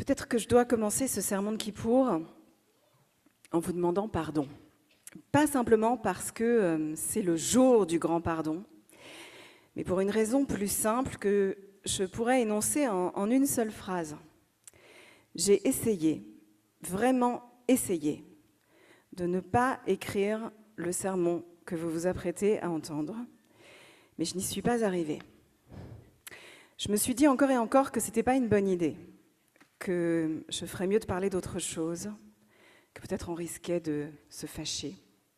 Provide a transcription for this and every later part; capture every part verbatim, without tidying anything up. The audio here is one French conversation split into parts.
Peut-être que je dois commencer ce sermon de Kippour en vous demandant pardon. Pas simplement parce que c'est le jour du grand pardon, mais pour une raison plus simple que je pourrais énoncer en, en une seule phrase. J'ai essayé, vraiment essayé, de ne pas écrire le sermon que vous vous apprêtez à entendre, mais je n'y suis pas arrivée. Je me suis dit encore et encore que ce n'était pas une bonne idée, que je ferais mieux de parler d'autre chose, que peut-être on risquait de se fâcher.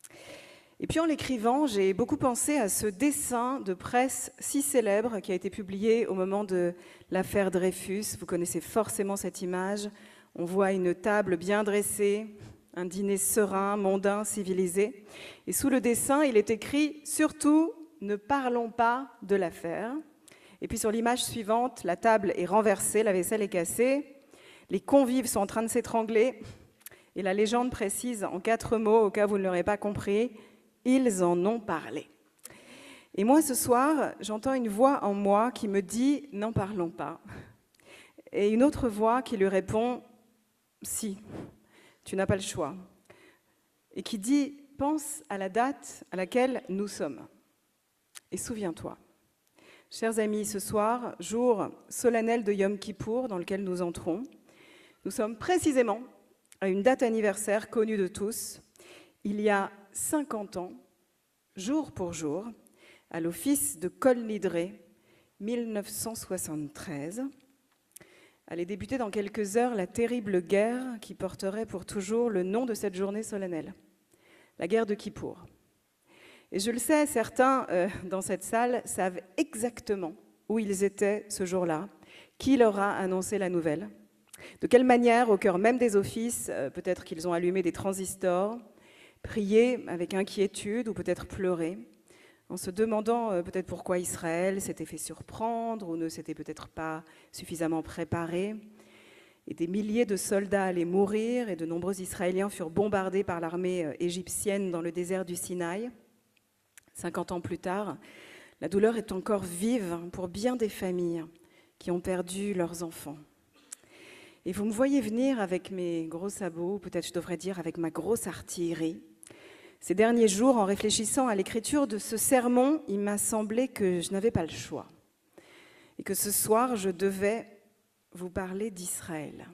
Et puis en l'écrivant, j'ai beaucoup pensé à ce dessin de presse si célèbre qui a été publié au moment de l'affaire Dreyfus. Vous connaissez forcément cette image. On voit une table bien dressée, un dîner serein, mondain, civilisé. Et sous le dessin, il est écrit « Surtout, ne parlons pas de l'affaire ». Et puis sur l'image suivante, la table est renversée, la vaisselle est cassée, les convives sont en train de s'étrangler, et la légende précise en quatre mots, au cas où vous ne l'aurez pas compris, « Ils en ont parlé ». Et moi, ce soir, j'entends une voix en moi qui me dit « N'en parlons pas ». Et une autre voix qui lui répond « Si, tu n'as pas le choix ». Et qui dit « Pense à la date à laquelle nous sommes. Et souviens-toi ». Chers amis, ce soir, jour solennel de Yom Kippour dans lequel nous entrons, nous sommes précisément à une date anniversaire connue de tous. Il y a cinquante ans, jour pour jour, à l'office de Kol Nidre, mille neuf cent soixante-treize, allait débuter dans quelques heures la terrible guerre qui porterait pour toujours le nom de cette journée solennelle, la guerre de Kippour. Et je le sais, certains euh, dans cette salle savent exactement où ils étaient ce jour-là, qui leur a annoncé la nouvelle, de quelle manière, au cœur même des offices, euh, peut-être qu'ils ont allumé des transistors, prié avec inquiétude ou peut-être pleuré, en se demandant euh, peut-être pourquoi Israël s'était fait surprendre ou ne s'était peut-être pas suffisamment préparé. Et des milliers de soldats allaient mourir et de nombreux Israéliens furent bombardés par l'armée euh, égyptienne dans le désert du Sinaï. cinquante ans plus tard, la douleur est encore vive pour bien des familles qui ont perdu leurs enfants. Et vous me voyez venir avec mes gros sabots, peut-être je devrais dire avec ma grosse artillerie. Ces derniers jours, en réfléchissant à l'écriture de ce sermon, il m'a semblé que je n'avais pas le choix. Et que ce soir, je devais vous parler d'Israël.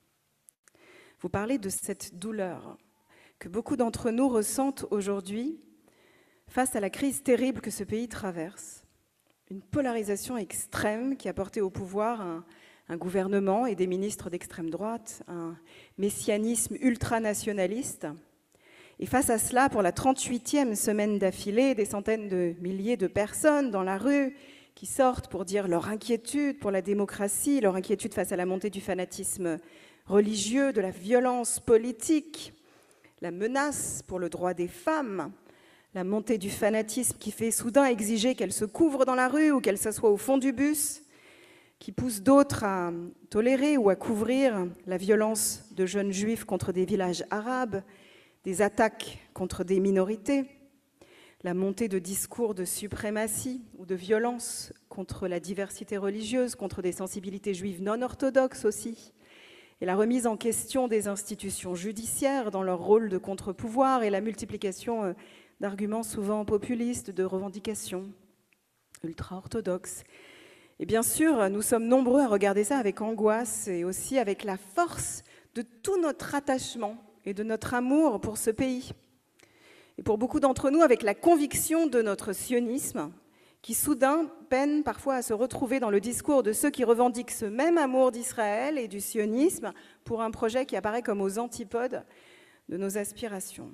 Vous parler de cette douleur que beaucoup d'entre nous ressentent aujourd'hui face à la crise terrible que ce pays traverse, une polarisation extrême qui a porté au pouvoir un, un gouvernement et des ministres d'extrême droite, un messianisme ultranationaliste. Et face à cela, pour la trente-huitième semaine d'affilée, des centaines de milliers de personnes dans la rue qui sortent pour dire leur inquiétude pour la démocratie, leur inquiétude face à la montée du fanatisme religieux, de la violence politique, la menace pour le droit des femmes, la montée du fanatisme qui fait soudain exiger qu'elle se couvre dans la rue ou qu'elle s'assoie au fond du bus, qui pousse d'autres à tolérer ou à couvrir la violence de jeunes juifs contre des villages arabes, des attaques contre des minorités, la montée de discours de suprématie ou de violence contre la diversité religieuse, contre des sensibilités juives non orthodoxes aussi, et la remise en question des institutions judiciaires dans leur rôle de contre-pouvoir et la multiplication d'arguments souvent populistes, de revendications ultra-orthodoxes. Et bien sûr, nous sommes nombreux à regarder ça avec angoisse et aussi avec la force de tout notre attachement et de notre amour pour ce pays. Et pour beaucoup d'entre nous, avec la conviction de notre sionisme, qui soudain peine parfois à se retrouver dans le discours de ceux qui revendiquent ce même amour d'Israël et du sionisme pour un projet qui apparaît comme aux antipodes de nos aspirations.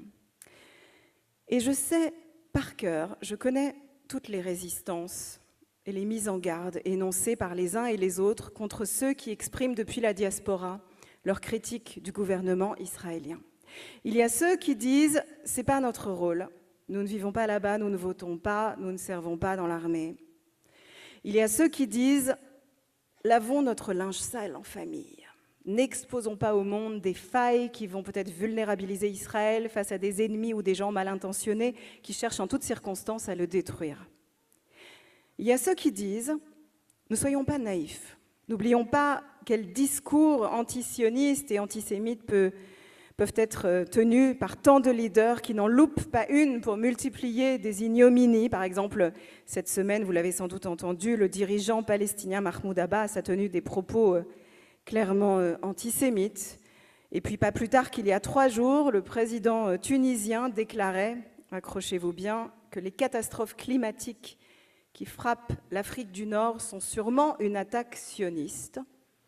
Et je sais par cœur, je connais toutes les résistances et les mises en garde énoncées par les uns et les autres contre ceux qui expriment depuis la diaspora leur critique du gouvernement israélien. Il y a ceux qui disent « c'est pas notre rôle, nous ne vivons pas là-bas, nous ne votons pas, nous ne servons pas dans l'armée ». Il y a ceux qui disent « lavons notre linge sale en famille ». N'exposons pas au monde des failles qui vont peut-être vulnérabiliser Israël face à des ennemis ou des gens mal intentionnés qui cherchent en toutes circonstances à le détruire. Il y a ceux qui disent « ne soyons pas naïfs, n'oublions pas quels discours antisionistes et antisémites peut, peuvent être tenus par tant de leaders qui n'en loupent pas une pour multiplier des ignominies. Par exemple, cette semaine, vous l'avez sans doute entendu, le dirigeant palestinien Mahmoud Abbas a tenu des propos clairement antisémites. Et puis pas plus tard qu'il y a trois jours, le président tunisien déclarait, accrochez-vous bien, que les catastrophes climatiques qui frappent l'Afrique du Nord sont sûrement une attaque sioniste.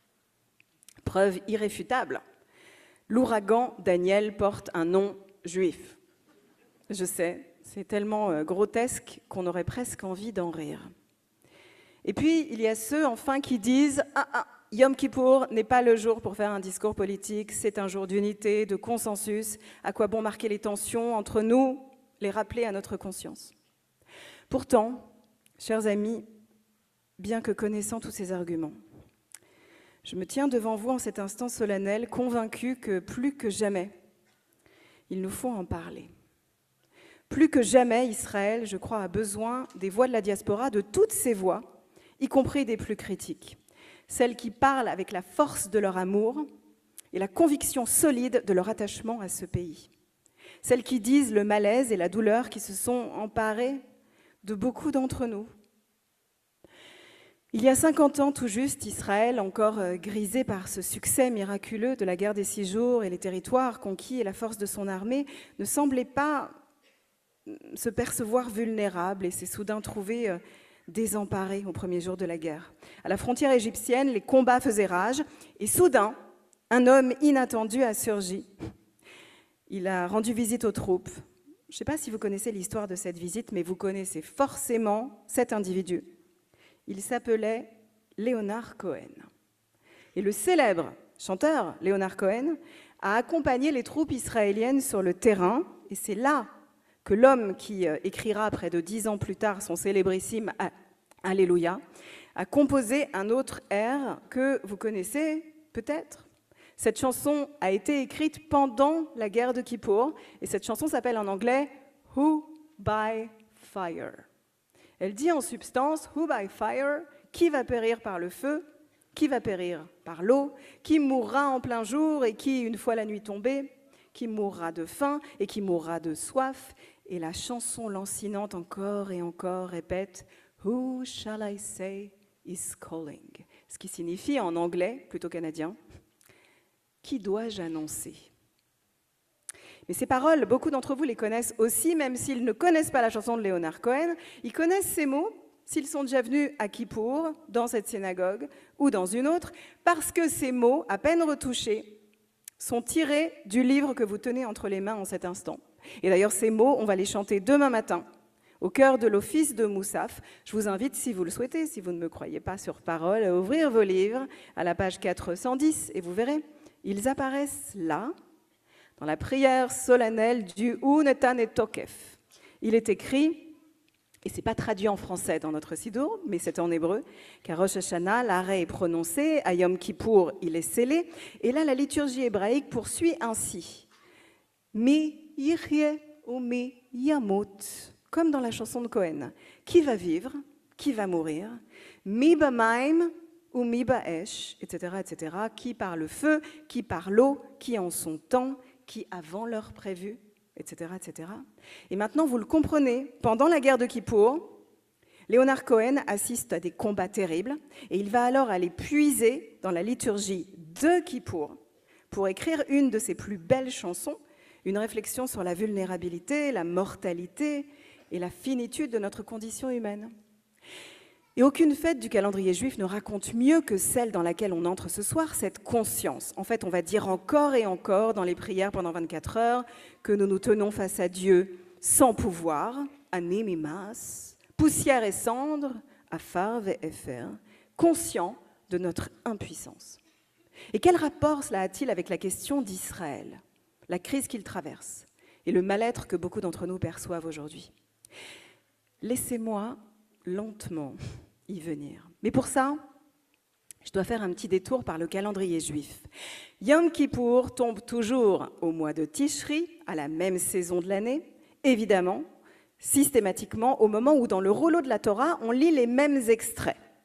Preuve irréfutable. L'ouragan Daniel porte un nom juif. Je sais, c'est tellement grotesque qu'on aurait presque envie d'en rire. Et puis, il y a ceux, enfin, qui disent « Ah, ah, Yom Kippour n'est pas le jour pour faire un discours politique, c'est un jour d'unité, de consensus. À quoi bon marquer les tensions entre nous, les rappeler à notre conscience ?» Pourtant, chers amis, bien que connaissant tous ces arguments, je me tiens devant vous en cet instant solennel, convaincu que plus que jamais, il nous faut en parler. Plus que jamais, Israël, je crois, a besoin des voix de la diaspora, de toutes ces voix, y compris des plus critiques, celles qui parlent avec la force de leur amour et la conviction solide de leur attachement à ce pays, celles qui disent le malaise et la douleur qui se sont emparés de beaucoup d'entre nous. Il y a cinquante ans tout juste, Israël, encore grisé par ce succès miraculeux de la guerre des six jours et les territoires conquis et la force de son armée, ne semblait pas se percevoir vulnérable et s'est soudain trouvé désemparé au premier jour de la guerre. À la frontière égyptienne, les combats faisaient rage et soudain, un homme inattendu a surgi. Il a rendu visite aux troupes. Je ne sais pas si vous connaissez l'histoire de cette visite, mais vous connaissez forcément cet individu. Il s'appelait Leonard Cohen. Et le célèbre chanteur Leonard Cohen a accompagné les troupes israéliennes sur le terrain. Et c'est là que l'homme qui écrira près de dix ans plus tard son célébrissime « Alléluia » a composé un autre air que vous connaissez peut-être. Cette chanson a été écrite pendant la guerre de Kippour. Et cette chanson s'appelle en anglais « Who by Fire ». Elle dit en substance, who by fire, qui va périr par le feu, qui va périr par l'eau, qui mourra en plein jour et qui, une fois la nuit tombée, qui mourra de faim et qui mourra de soif. Et la chanson lancinante encore et encore répète, who shall I say is calling? Ce qui signifie en anglais, plutôt canadien, qui dois-je annoncer? Mais ces paroles, beaucoup d'entre vous les connaissent aussi, même s'ils ne connaissent pas la chanson de Leonard Cohen. Ils connaissent ces mots s'ils sont déjà venus à Kippour, dans cette synagogue ou dans une autre, parce que ces mots, à peine retouchés, sont tirés du livre que vous tenez entre les mains en cet instant. Et d'ailleurs, ces mots, on va les chanter demain matin, au cœur de l'office de Moussaf. Je vous invite, si vous le souhaitez, si vous ne me croyez pas sur parole, à ouvrir vos livres à la page quatre cent dix, et vous verrez, ils apparaissent là, dans la prière solennelle du Unetan et Tokef. Il est écrit, et ce n'est pas traduit en français dans notre Sidour, mais c'est en hébreu, qu'à Rosh Hashanah, l'arrêt est prononcé, à Yom Kippour, il est scellé, et là, la liturgie hébraïque poursuit ainsi. Mi yirye ou mi yamut, comme dans la chanson de Cohen. Qui va vivre, qui va mourir, mi bamaim ou mi baesh, et cetera, et cetera, qui par le feu, qui par l'eau, qui en son temps, qui avant l'heure prévue, et cetera, et cetera. Et maintenant, vous le comprenez, pendant la guerre de Kippour, Leonard Cohen assiste à des combats terribles et il va alors aller puiser dans la liturgie de Kippour pour écrire une de ses plus belles chansons, une réflexion sur la vulnérabilité, la mortalité et la finitude de notre condition humaine. Et aucune fête du calendrier juif ne raconte mieux que celle dans laquelle on entre ce soir, cette conscience. En fait, on va dire encore et encore dans les prières pendant vingt-quatre heures que nous nous tenons face à Dieu sans pouvoir, animimas, poussière et cendre, afar ve efer, conscients de notre impuissance. Et quel rapport cela a-t-il avec la question d'Israël, la crise qu'il traverse et le mal-être que beaucoup d'entre nous perçoivent aujourd'hui? Laissez-moi lentement y venir. Mais pour ça, je dois faire un petit détour par le calendrier juif. Yom Kippour tombe toujours au mois de Tishri, à la même saison de l'année, évidemment, systématiquement au moment où dans le rouleau de la Torah, on lit les mêmes extraits.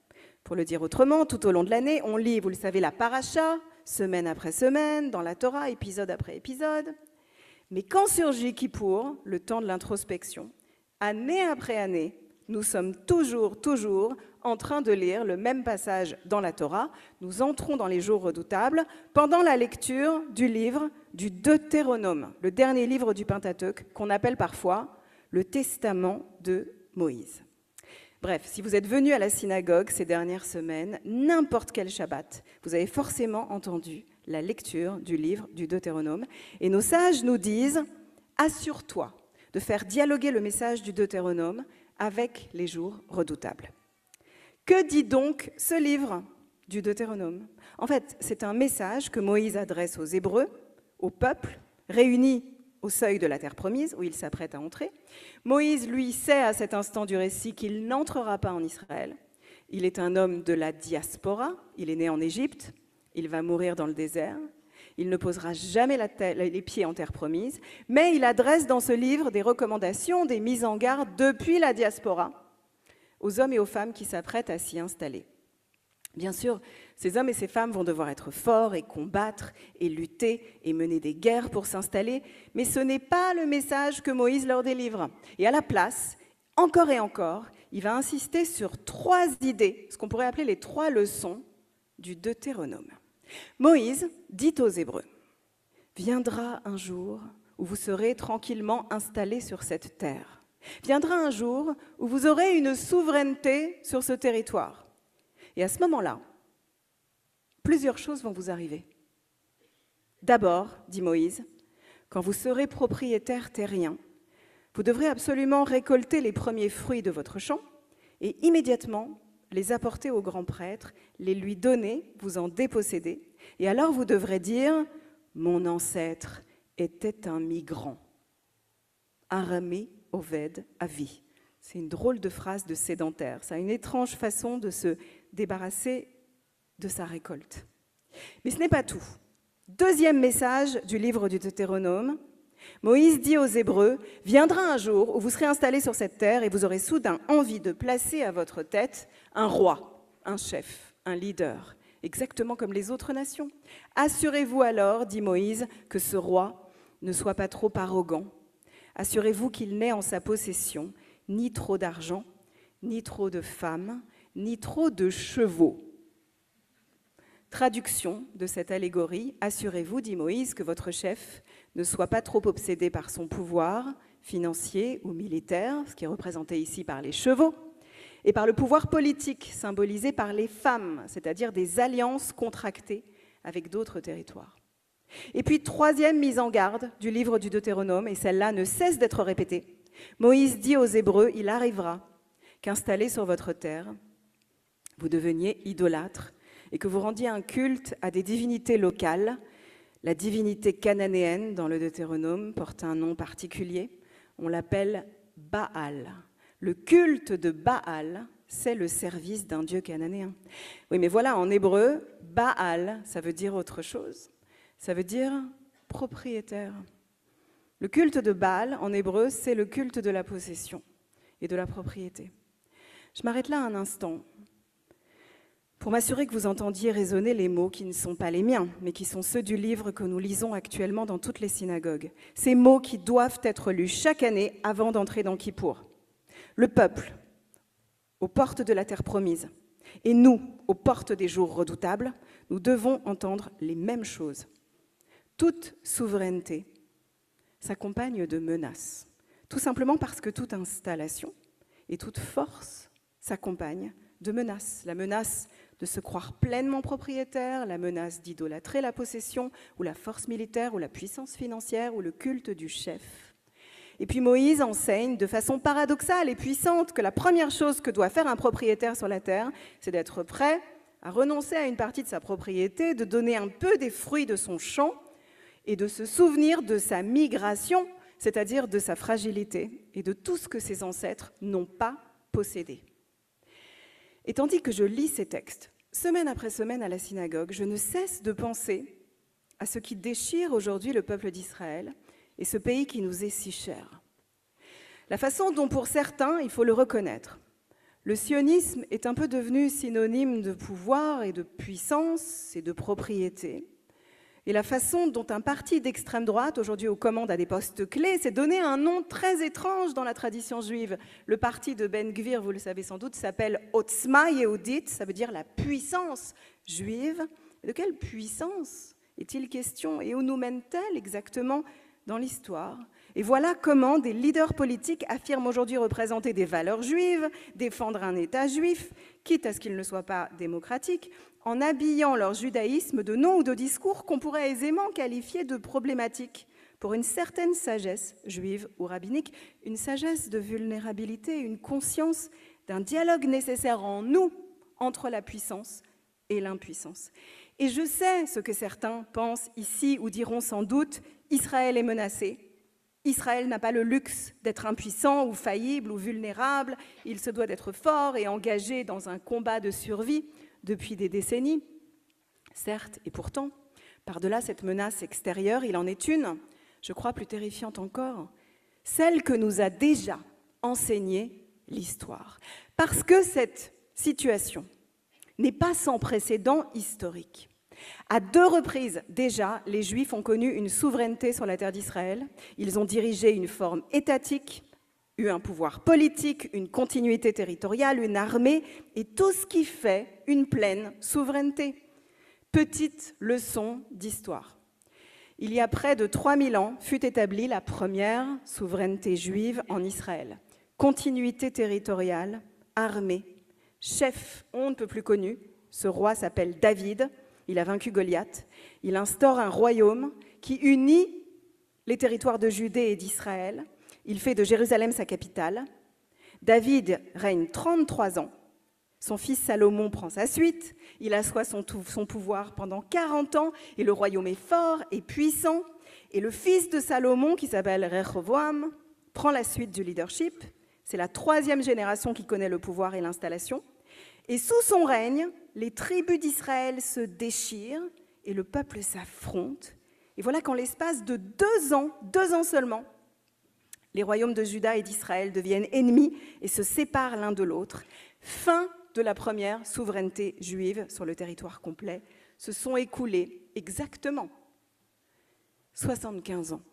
Pour le dire autrement, tout au long de l'année, on lit, vous le savez, la paracha, semaine après semaine, dans la Torah, épisode après épisode. Mais quand surgit Kippour, le temps de l'introspection, année après année, nous sommes toujours, toujours en train de lire le même passage dans la Torah. Nous entrons dans les jours redoutables pendant la lecture du livre du Deutéronome, le dernier livre du Pentateuque, qu'on appelle parfois le Testament de Moïse. Bref, si vous êtes venu à la synagogue ces dernières semaines, n'importe quel Shabbat, vous avez forcément entendu la lecture du livre du Deutéronome. Et nos sages nous disent « Assure-toi de faire dialoguer le message du Deutéronome avec les jours redoutables. » Que dit donc ce livre du Deutéronome? En fait, c'est un message que Moïse adresse aux Hébreux, au peuple, réunis au seuil de la terre promise, où il s'apprête à entrer. Moïse, lui, sait à cet instant du récit qu'il n'entrera pas en Israël. Il est un homme de la diaspora, il est né en Égypte, il va mourir dans le désert, il ne posera jamais la tête, les pieds en terre promise, mais il adresse dans ce livre des recommandations, des mises en garde depuis la diaspora aux hommes et aux femmes qui s'apprêtent à s'y installer. Bien sûr, ces hommes et ces femmes vont devoir être forts et combattre et lutter et mener des guerres pour s'installer, mais ce n'est pas le message que Moïse leur délivre. Et à la place, encore et encore, il va insister sur trois idées, ce qu'on pourrait appeler les trois leçons du Deutéronome. Moïse dit aux Hébreux, « Viendra un jour où vous serez tranquillement installés sur cette terre. Viendra un jour où vous aurez une souveraineté sur ce territoire. Et à ce moment-là, plusieurs choses vont vous arriver. D'abord, dit Moïse, quand vous serez propriétaire terrien, vous devrez absolument récolter les premiers fruits de votre champ et immédiatement les apporter au grand prêtre, les lui donner, vous en déposséder. Et alors vous devrez dire, mon ancêtre était un migrant. Aramé Oved Avi. C'est une drôle de phrase de sédentaire. Ça a une étrange façon de se débarrasser de sa récolte. Mais ce n'est pas tout. Deuxième message du livre du Deutéronome. Moïse dit aux Hébreux, « Viendra un jour où vous serez installés sur cette terre et vous aurez soudain envie de placer à votre tête un roi, un chef, un leader, exactement comme les autres nations. Assurez-vous alors, dit Moïse, que ce roi ne soit pas trop arrogant. Assurez-vous qu'il n'ait en sa possession ni trop d'argent, ni trop de femmes, ni trop de chevaux. » Traduction de cette allégorie, assurez-vous, dit Moïse, que votre chef ne soit pas trop obsédé par son pouvoir financier ou militaire, ce qui est représenté ici par les chevaux, et par le pouvoir politique, symbolisé par les femmes, c'est-à-dire des alliances contractées avec d'autres territoires. Et puis, troisième mise en garde du livre du Deutéronome, et celle-là ne cesse d'être répétée. Moïse dit aux Hébreux, il arrivera qu'installés sur votre terre, vous deveniez idolâtres et que vous rendiez un culte à des divinités locales. La divinité cananéenne dans le Deutéronome porte un nom particulier. On l'appelle Baal. Le culte de Baal, c'est le service d'un dieu cananéen. Oui, mais voilà, en hébreu, Baal, ça veut dire autre chose. Ça veut dire propriétaire. Le culte de Baal, en hébreu, c'est le culte de la possession et de la propriété. Je m'arrête là un instant pour m'assurer que vous entendiez résonner les mots qui ne sont pas les miens, mais qui sont ceux du livre que nous lisons actuellement dans toutes les synagogues. Ces mots qui doivent être lus chaque année avant d'entrer dans Kippour. Le peuple, aux portes de la terre promise, et nous, aux portes des jours redoutables, nous devons entendre les mêmes choses. Toute souveraineté s'accompagne de menaces, tout simplement parce que toute installation et toute force s'accompagne de menaces. La menace de se croire pleinement propriétaire, la menace d'idolâtrer la possession, ou la force militaire, ou la puissance financière, ou le culte du chef. Et puis Moïse enseigne de façon paradoxale et puissante que la première chose que doit faire un propriétaire sur la terre, c'est d'être prêt à renoncer à une partie de sa propriété, de donner un peu des fruits de son champ et de se souvenir de sa migration, c'est-à-dire de sa fragilité et de tout ce que ses ancêtres n'ont pas possédé. Et tandis que je lis ces textes, semaine après semaine à la synagogue, je ne cesse de penser à ce qui déchire aujourd'hui le peuple d'Israël et ce pays qui nous est si cher. La façon dont, pour certains, il faut le reconnaître, Le sionisme est un peu devenu synonyme de pouvoir et de puissance et de propriété. Et la façon dont un parti d'extrême droite, aujourd'hui aux commandes à des postes clés, s'est donné un nom très étrange dans la tradition juive. Le parti de Ben Gvir, vous le savez sans doute, s'appelle Otzma Yehudit, ça veut dire la puissance juive. De quelle puissance est-il question et où nous mène-t-elle exactement dans l'histoire? Et voilà comment des leaders politiques affirment aujourd'hui représenter des valeurs juives, défendre un État juif, quitte à ce qu'il ne soit pas démocratique, en habillant leur judaïsme de noms ou de discours qu'on pourrait aisément qualifier de problématiques pour une certaine sagesse juive ou rabbinique, une sagesse de vulnérabilité, une conscience d'un dialogue nécessaire en nous entre la puissance et l'impuissance. Et je sais ce que certains pensent ici ou diront sans doute, Israël est menacé. Israël n'a pas le luxe d'être impuissant ou faillible ou vulnérable, il se doit d'être fort et engagé dans un combat de survie depuis des décennies. Certes, et pourtant, par-delà cette menace extérieure, il en est une, je crois plus terrifiante encore, celle que nous a déjà enseignée l'histoire. Parce que cette situation n'est pas sans précédent historique. À deux reprises déjà, les Juifs ont connu une souveraineté sur la terre d'Israël. Ils ont dirigé une forme étatique, eu un pouvoir politique, une continuité territoriale, une armée, et tout ce qui fait une pleine souveraineté. Petite leçon d'histoire. Il y a près de trois mille ans fut établie la première souveraineté juive en Israël. Continuité territoriale, armée, chef, on ne peut plus connu. Ce roi s'appelle David. Il a vaincu Goliath, il instaure un royaume qui unit les territoires de Judée et d'Israël. Il fait de Jérusalem sa capitale. David règne trente-trois ans. Son fils Salomon prend sa suite. Il assoit son, son pouvoir pendant quarante ans et le royaume est fort et puissant. Et le fils de Salomon, qui s'appelle Rehoboam, prend la suite du leadership. C'est la troisième génération qui connaît le pouvoir et l'installation. Et sous son règne, les tribus d'Israël se déchirent et le peuple s'affronte. Et voilà qu'en l'espace de deux ans, deux ans seulement, les royaumes de Juda et d'Israël deviennent ennemis et se séparent l'un de l'autre. Fin de la première souveraineté juive sur le territoire complet. Se sont écoulés exactement soixante-quinze ans.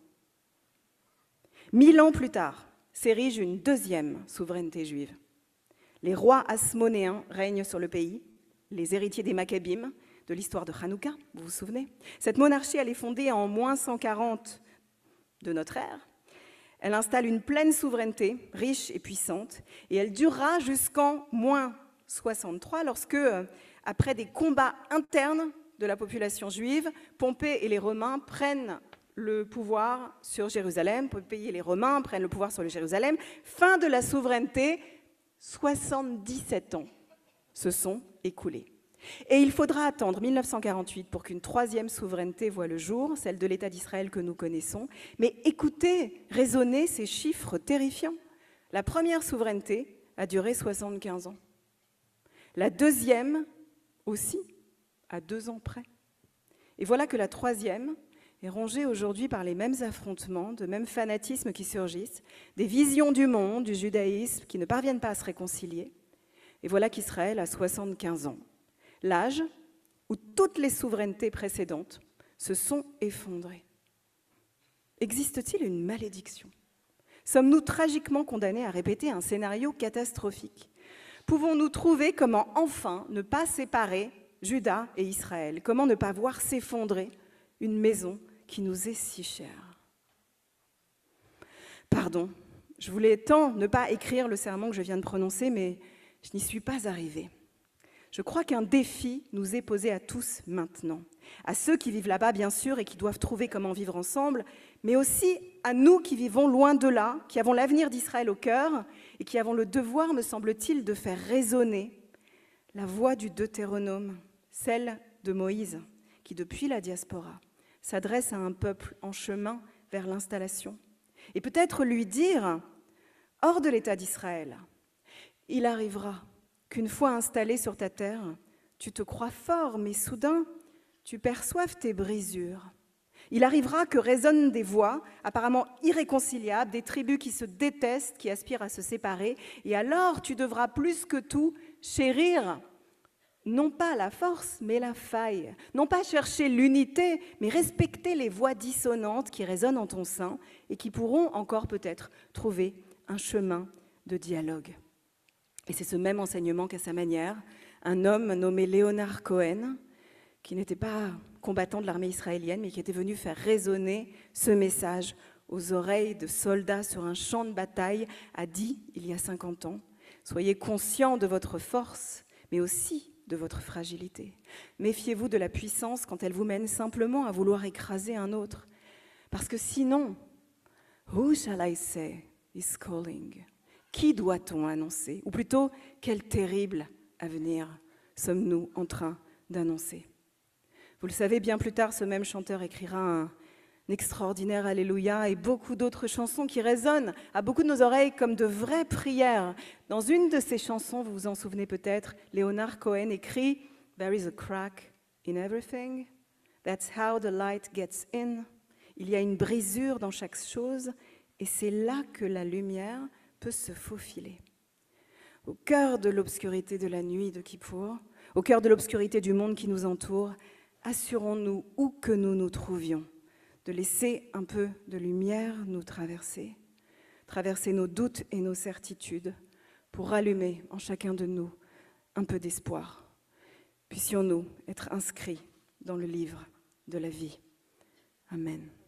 Mille ans plus tard, s'érige une deuxième souveraineté juive. Les rois hasmonéens règnent sur le pays, les héritiers des Maccabim, de l'histoire de Hanouka, vous vous souvenez? Cette monarchie, elle est fondée en moins cent quarante de notre ère. Elle installe une pleine souveraineté, riche et puissante, et elle durera jusqu'en moins soixante-trois, lorsque, après des combats internes de la population juive, Pompée et les Romains prennent le pouvoir sur Jérusalem, Pompée et les Romains prennent le pouvoir sur le Jérusalem, fin de la souveraineté. soixante-dix-sept ans se sont écoulés. Et il faudra attendre mille neuf cent quarante-huit pour qu'une troisième souveraineté voie le jour, celle de l'État d'Israël que nous connaissons. Mais écoutez, raisonnez ces chiffres terrifiants. La première souveraineté a duré soixante-quinze ans. La deuxième aussi, à deux ans près. Et voilà que la troisième est rongée aujourd'hui par les mêmes affrontements, de mêmes fanatismes qui surgissent, des visions du monde, du judaïsme, qui ne parviennent pas à se réconcilier. Et voilà qu'Israël a soixante-quinze ans. L'âge où toutes les souverainetés précédentes se sont effondrées. Existe-t-il une malédiction? Sommes-nous tragiquement condamnés à répéter un scénario catastrophique? Pouvons-nous trouver comment enfin ne pas séparer Juda et Israël? Comment ne pas voir s'effondrer une maison qui nous est si chère? Pardon, je voulais tant ne pas écrire le sermon que je viens de prononcer, mais je n'y suis pas arrivée. Je crois qu'un défi nous est posé à tous maintenant, à ceux qui vivent là-bas bien sûr et qui doivent trouver comment vivre ensemble, mais aussi à nous qui vivons loin de là, qui avons l'avenir d'Israël au cœur et qui avons le devoir, me semble-t-il, de faire résonner la voix du Deutéronome, celle de Moïse, qui depuis la diaspora s'adresse à un peuple en chemin vers l'installation. Et peut-être lui dire, hors de l'État d'Israël, il arrivera qu'une fois installé sur ta terre, tu te crois fort, mais soudain, tu perçoives tes brisures. Il arrivera que résonnent des voix apparemment irréconciliables, des tribus qui se détestent, qui aspirent à se séparer, et alors tu devras plus que tout chérir non pas la force, mais la faille, non pas chercher l'unité, mais respecter les voix dissonantes qui résonnent en ton sein et qui pourront encore peut-être trouver un chemin de dialogue. Et c'est ce même enseignement qu'à sa manière, un homme nommé Leonard Cohen, qui n'était pas combattant de l'armée israélienne, mais qui était venu faire résonner ce message aux oreilles de soldats sur un champ de bataille, a dit, il y a cinquante ans, « Soyez conscients de votre force, mais aussi de votre fragilité. Méfiez-vous de la puissance quand elle vous mène simplement à vouloir écraser un autre. Parce que sinon, who shall I say is calling? Qui doit-on annoncer? Ou plutôt, quel terrible avenir sommes-nous en train d'annoncer? » Vous le savez, bien plus tard, ce même chanteur écrira un extraordinaire Alléluia et beaucoup d'autres chansons qui résonnent à beaucoup de nos oreilles comme de vraies prières. Dans une de ces chansons, vous vous en souvenez peut-être, Leonard Cohen écrit « There is a crack in everything. That's how the light gets in. » Il y a une brisure dans chaque chose et c'est là que la lumière peut se faufiler. Au cœur de l'obscurité de la nuit de Kippour, au cœur de l'obscurité du monde qui nous entoure, assurons-nous où que nous nous trouvions de laisser un peu de lumière nous traverser, traverser nos doutes et nos certitudes pour rallumer en chacun de nous un peu d'espoir. Puissions-nous être inscrits dans le livre de la vie. Amen.